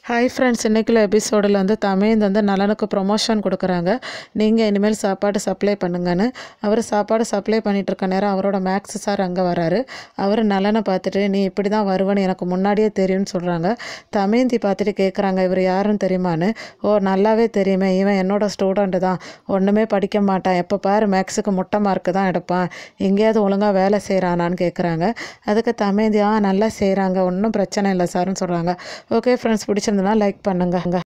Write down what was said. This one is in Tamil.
ஹாய் ஃப்ரெண்ட்ஸ், இன்றைக்குள்ள எபிசோடில் தமயந்த் நலனுக்கு ப்ரொமோஷன் கொடுக்குறாங்க. நீங்கள் இனிமேல் சாப்பாடு சப்ளை பண்ணுங்கன்னு. அவர் சாப்பாடு சப்ளை பண்ணிகிட்டு இருக்க நேரம் அவரோட மேக்ஸ் சார் அங்கே வராரு. அவர் நலனை பார்த்துட்டு, நீ இப்படி தான் வருவேன்னு எனக்கு முன்னாடியே தெரியும்னு சொல்கிறாங்க. தமயந்தி பார்த்துட்டு கேட்குறாங்க, இவர் யாருன்னு தெரியுமான்னு. ஓ, நல்லாவே தெரியுமே, இவன் என்னோட ஸ்டூடெண்ட்டு தான், ஒன்றுமே படிக்க மாட்டான், எப்போ பாரு மேக்ஸுக்கு முட்டை மார்க்கு தான் எடுப்பான், எங்கேயாவது ஒழுங்காக வேலை செய்கிறானான்னு கேட்குறாங்க. அதுக்கு தமயந்தி, நல்லா செய்கிறாங்க, ஒன்றும் பிரச்சனை இல்லை சார்னு சொல்கிறாங்க. ஓகே ஃப்ரெண்ட்ஸ், பிடிச்சிருந்தனா லைக் பண்ணுங்கள்.